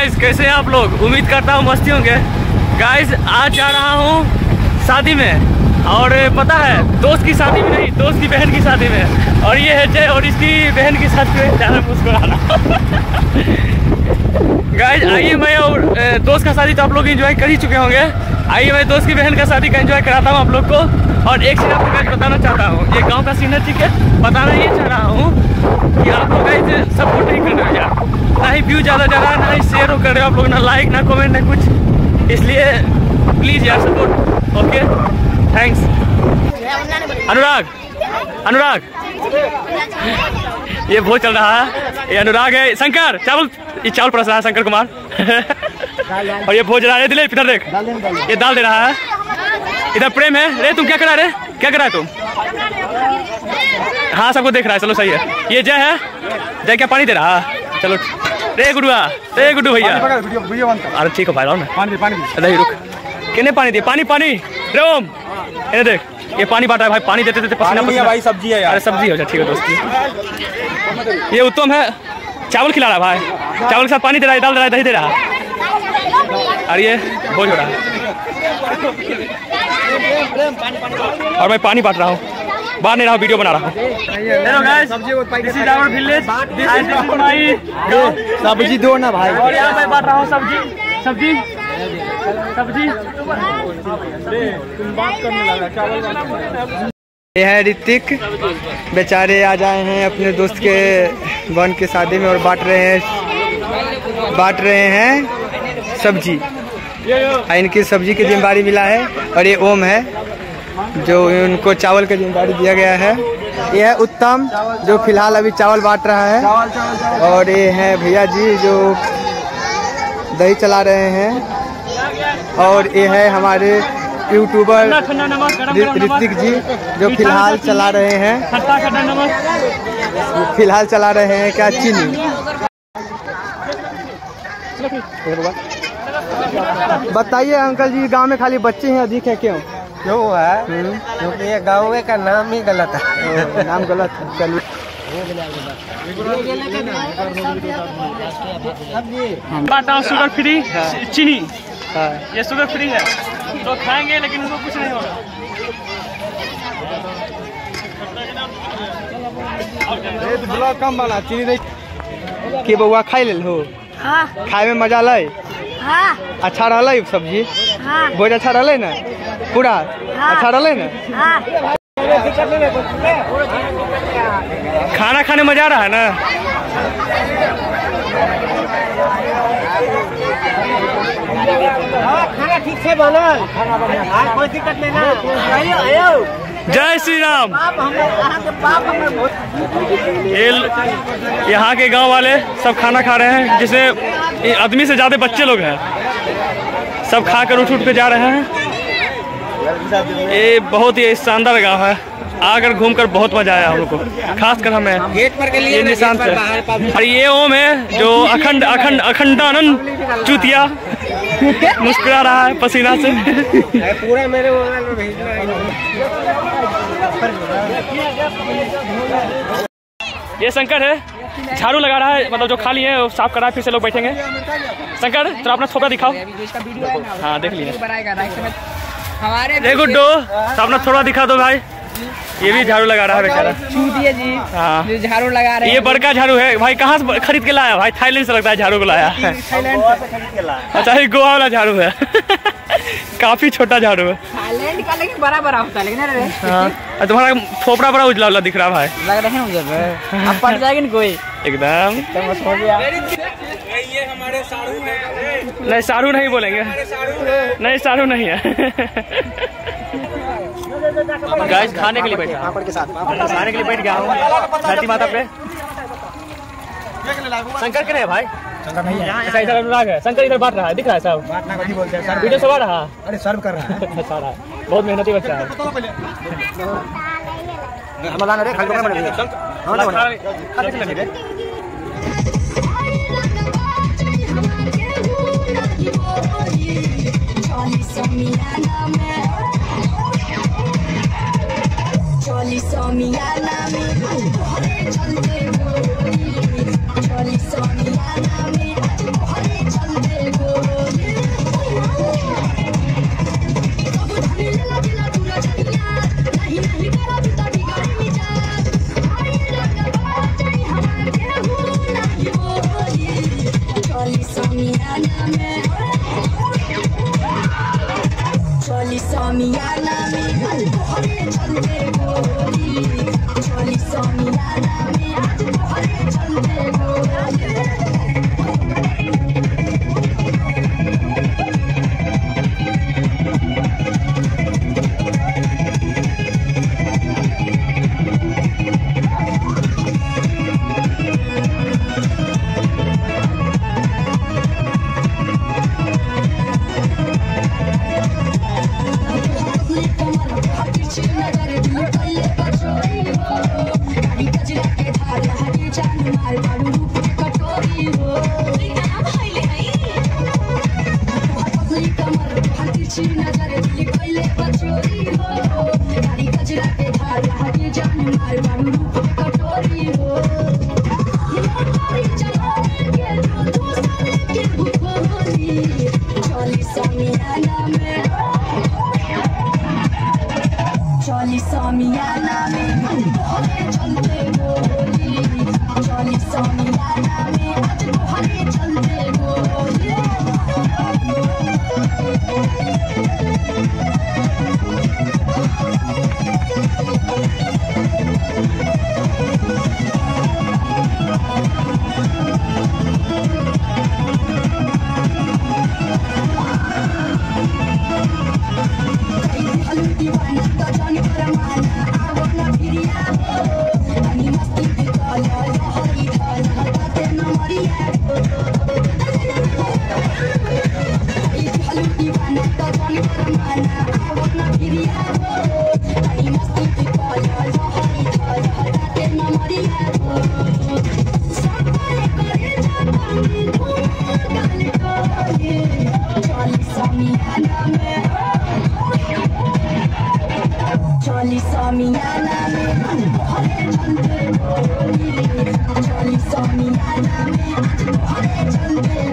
Guys कैसे हैं आप लोग? उम्मीद करता हूँ मस्ती होंगे। गाइस आज जा रहा हूँ शादी में, और पता है दोस्त की शादी में नहीं, दोस्त की बहन की शादी में। और ये है जय और इसकी बहन की शादी में जा रहा हूँ मुस्कुराना। गाइस आइए, मैं और दोस्त का शादी तो आप लोग एंजॉय कर ही चुके होंगे। आइए मैं दोस्त की बहन का शादी का एंजॉय कराता हूँ आप लोग को। और एक चीज़ आपको गाइस बताना चाहता हूँ, ये गाँव का सीन है, ठीक है। बताना ये चाह रहा हूँ कि आप लोग गाइस सपोर्ट नहीं कर रहे हो यार, ना ही व्यू ज़्यादा जा रहा है, ना ही शेयर कर रहे हो आप लोग, ना लाइक ना कमेंट ना कुछ। इसलिए प्लीज़ यार सपोर्ट, ओके, थैंक्स। अनुराग ये बहुत चल रहा है, ये अनुराग है। शंकर चावल परोस रहा है, शंकर कुमार। और ये भोज रहा है, दिलीप इधर देख, ये दाल दे रहा है। इधर प्रेम है। रे तुम क्या करा रे, क्या करा है तुम? हाँ सबको देख रहा है, चलो सही है। ये जय है, जय क्या पानी दे रहा है? चलो रे गुड्डू भैया, अरे ठीक है भाई, और पानी रुक, कितने पानी दिए? पानी रोम, ये देख ये पानी बांटा है भाई, पानी देते पसीना भाई। सब्जी है यार, अरे सब्जी हो जाए, ठीक है दोस्त। ये उत्तम है, चावल खिला रहा है भाई, चावल के साथ पानी दे रहा है, दाल दे रहा है, दही दे रहा है। और ये भोज हो रहा है, और मैं पानी बांट रहा हूँ, बाहर नहीं रहा, वीडियो बना रहा हूँ। हेलो गाइस, सब्जी दो ना भाई। और यहाँ मैं बांट रहा हूँ सब्जी। ये है ऋतिक, बेचारे आ जाए हैं अपने दोस्त के बहन की शादी में और बांट रहे हैं सब्जी। इनकी सब्जी की जिम्मेदारी मिला है, और ये ओम है जो उनको चावल की जिम्मेदारी दिया गया है। ये है उत्तम जो फिलहाल अभी चावल बांट रहा है, और ये है भैया जी जो दही चला रहे हैं, और ये है हमारे यूट्यूबर ऋतिक जी जो फिलहाल चला रहे हैं क्या चीनी। बताइए अंकल जी, गांव में खाली बच्चे हैं अधिक है, क्यों है? क्योंकि ये गाँव का नाम ही गलत है। नाम गलत है, चलिए। शुगर फ्री चीनी, ये शुगर फ्री है, तो खाएंगे लेकिन उनको कुछ नहीं होगा। कम वाला चीनी नहीं कि बउआ खाई ले हो। हाँ। खाए में मजा लय? हाँ। अच्छा रहलै सब्जी? हाँ। भोज अच्छा रहलै ना पूरा? हाँ। अच्छा रहलै ना? हाँ। खाना खाने मजा आ रहा है ना? खाना ठीक से बनल, कोई दिक्कत नहीं ना। जय श्री राम। यहाँ के गांव वाले सब खाना खा रहे हैं, जिसमें आदमी से ज़्यादा बच्चे लोग हैं, सब खाकर उठ के जा रहे हैं। ये बहुत ही शानदार गांव है, आकर घूमकर बहुत मजा आया हम लोग को, खासकर हमें गेट पर के लिए निशान से। और ये ओम है जो अखंडानंद चूतिया मुस्कुरा रहा है पसीना से। पूरा मेरे मोबाइल में भेजना है। ये शंकर है, झाड़ू लगा रहा है, मतलब जो खाली है वो साफ कर रहा है, फिर से लोग बैठेंगे। शंकर तो अपना थोड़ा दिखाओ। हाँ देख लीजिए, रे गुड्डू तो अपना थोड़ा दिखा दो भाई। ये भी झाड़ू लगा रहा है बेचारा, चूतिया जी। हाँ झाड़ू लगा रहे हैं। ये बड़का झाड़ू है भाई, कहाँ से खरीद के लाया भाई? थाईलैंड से लगता है झाड़ू को लाया है। अच्छा ये गोवा वाला झाड़ू है। काफी छोटा झाड़ू है, थाईलैंड का, लेकिन बड़ा होता है, लेकिन हाँ तुम्हारा फोपड़ा बड़ा उजला उजला दिख रहा भाई, लग रहे हैं मुझे। अब पड़ जाएगी ना कोई एकदम। ये हमारे साड़ू है। नहीं साड़ू नहीं बोलेंगे, नहीं साड़ू नहीं है। गाइस खाने के लिए बैठा, खाने के लिए बैठ गया हूँ धरती माता पे। शंकर के नहीं है भाई, शंकर नहीं है। अच्छा इधर अनुराग है, शंकर इधर बांट रहा है, दिख रहा है सब बांटना को नहीं बोलते हैं, वीडियो सब आ रहा है। अरे सर्व कर रहा है, अच्छा रहा है, बहुत मेहनती बच्चा है। चोली सोमियाना में चलते चोली सोमियाना में चलते समियाना में चली समियाना में आज तोहरे चलते गोरी चली समियाना में आज तोहरे चलते गोरी चली समियाना में तोहरे चलते गोरी चली समियाना में आज तोहरे चलते गोरी चली समियाना में तोहरे चलते गोरी चली समियाना में आज तोहरे चलते